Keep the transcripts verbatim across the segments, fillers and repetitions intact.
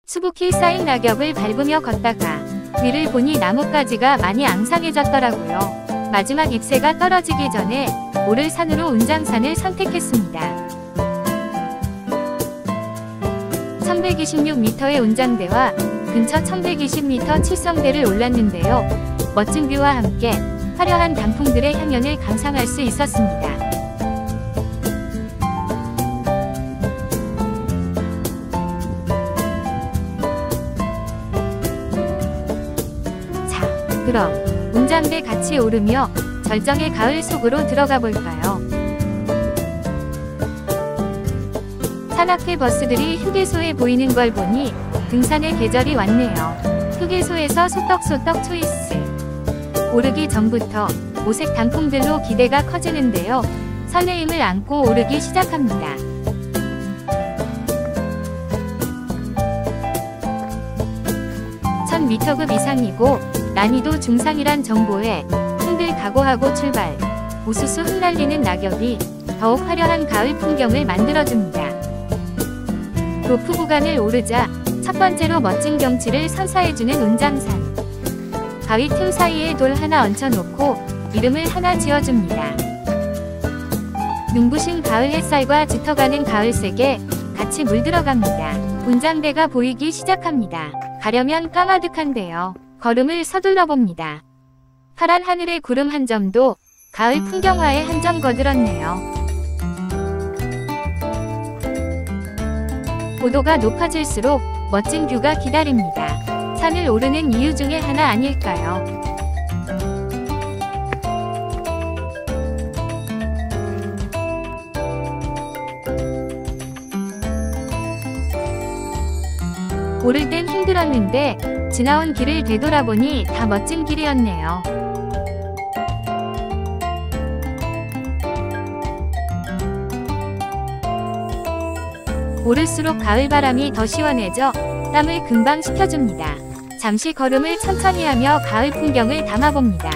수북히 쌓인 낙엽을 밟으며 걷다가 위를 보니 나뭇가지가 많이 앙상해졌더라고요. 마지막 잎새가 떨어지기 전에 오를 산으로 운장산을 선택했습니다. 천백이십육 미터의 운장대와 근처 천백이십 미터 칠성대를 올랐는데요. 멋진 뷰와 함께 화려한 단풍들의 향연을 감상할 수 있었습니다. 자, 그럼 운장대 같이 오르며 절정의 가을 속으로 들어가 볼까요? 산 앞에 버스들이 휴게소에 보이는 걸 보니 등산의 계절이 왔네요. 휴게소에서 소떡소떡 초이스. 오르기 전부터 오색 단풍들로 기대가 커지는데요. 설레임을 안고 오르기 시작합니다. 천 미터급 이상이고 난이도 중상이란 정보에 힘들 각오하고 출발. 우수수 흩날리는 낙엽이 더욱 화려한 가을 풍경을 만들어줍니다. 로프 구간을 오르자 첫 번째로 멋진 경치를 선사해주는 운장산. 바위 틈 사이에 돌 하나 얹혀놓고 이름을 하나 지어줍니다. 눈부신 가을 햇살과 짙어가는 가을색에 같이 물들어갑니다. 운장대가 보이기 시작합니다. 가려면 까마득한데요. 걸음을 서둘러 봅니다. 파란 하늘의 구름 한 점도 가을 풍경화에 한 점 거들었네요. 고도가 높아질수록 멋진 뷰가 기다립니다. 산을 오르는 이유 중에 하나 아닐까요? 오를 땐 힘들었는데 지나온 길을 되돌아보니 다 멋진 길이었네요. 오를수록 가을바람이 더 시원해져 땀을 금방 식혀줍니다. 잠시 걸음을 천천히 하며 가을 풍경을 담아봅니다.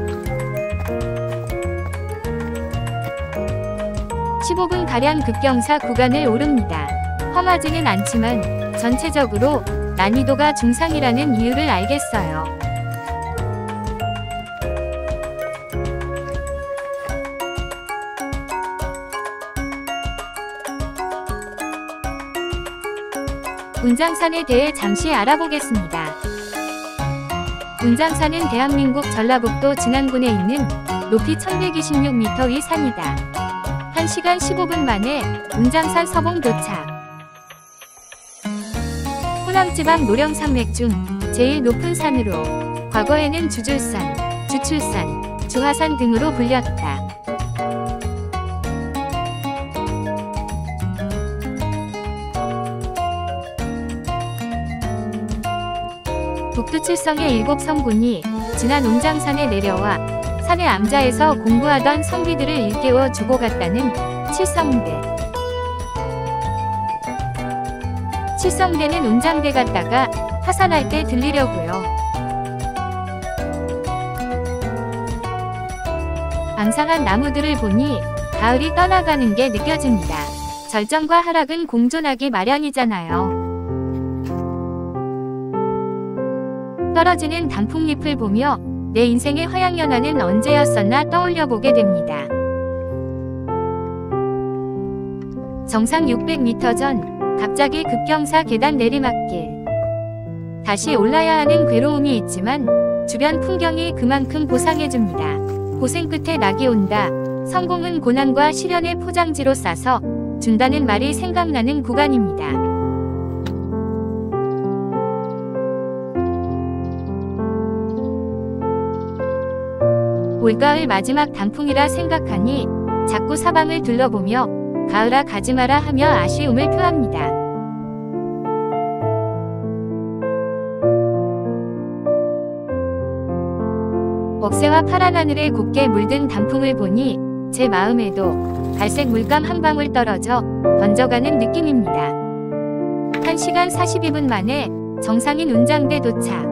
십오 분가량 급경사 구간을 오릅니다. 험하지는 않지만 전체적으로 난이도가 중상이라는 이유를 알겠어요. 운장산에 대해 잠시 알아보겠습니다. 운장산은 대한민국 전라북도 진안군에 있는 높이 천백이십육 미터 위 산이다. 한 시간 십오 분 만에 운장산 서봉 도착. 호남지방 노령산맥 중 제일 높은 산으로 과거에는 주줄산, 주출산, 주화산 등으로 불렸다. 북두칠성의 일곱 성군이 진안 운장산에 내려와 산의 암자에서 공부하던 성비들을 일깨워 주고 갔다는 칠성대. 칠성대는 운장대 갔다가 하산할 때 들리려고요. 앙상한 나무들을 보니 가을이 떠나가는 게 느껴집니다. 절정과 하락은 공존하기 마련이잖아요. 떨어지는 단풍잎을 보며 내 인생의 화양연화는 언제였었나 떠올려보게 됩니다. 정상 육백 미터 전 갑자기 급경사 계단 내리막길. 다시 올라야 하는 괴로움이 있지만 주변 풍경이 그만큼 보상해줍니다. 고생 끝에 낙이 온다. 성공은 고난과 시련의 포장지로 싸서 준다는 말이 생각나는 구간입니다. 올가을 마지막 단풍이라 생각하니 자꾸 사방을 둘러보며 가을아 가지마라 하며 아쉬움을 표합니다. 억새와 파란 하늘에 곱게 물든 단풍을 보니 제 마음에도 갈색 물감 한 방울 떨어져 번져가는 느낌입니다. 한 시간 사십이 분 만에 정상인 운장대 도착.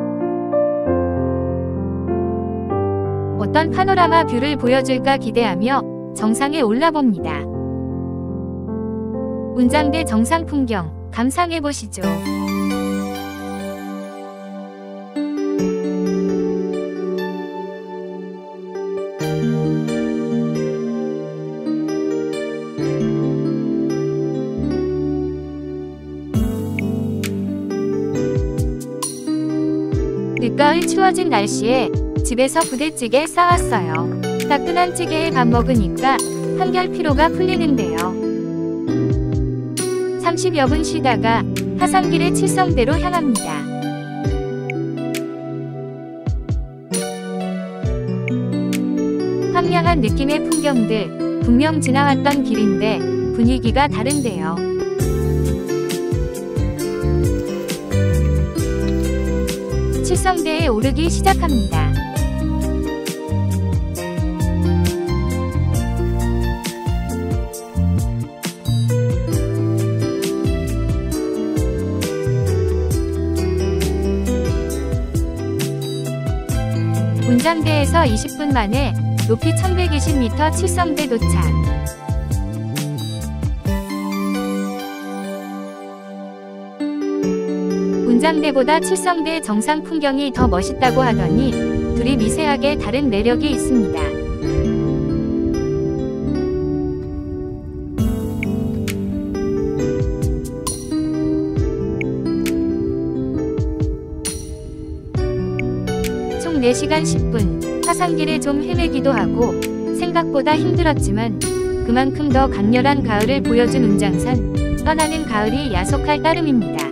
어떤 파노라마 뷰를 보여줄까 기대하며 정상에 올라봅니다. 운장대 정상 풍경 감상해보시죠. 늦가을 추워진 날씨에 집에서 부대찌개 싸왔어요. 따끈한 찌개에 밥 먹으니까 한결 피로가 풀리는데요. 삼십여 분 쉬다가 하산길의 칠성대로 향합니다. 황량한 느낌의 풍경들, 분명 지나왔던 길인데 분위기가 다른데요. 칠성대에 오르기 시작합니다. 운장대에서 이십 분 만에 높이 천백이십 미터 칠성대 도착. 운장대보다 칠성대 정상 풍경이 더 멋있다고 하더니 둘이 미세하게 다른 매력이 있습니다. 총 네 시간 십 분, 하산길에 좀 헤매기도 하고 생각보다 힘들었지만 그만큼 더 강렬한 가을을 보여준 운장선, 떠나는 가을이 야속할 따름입니다.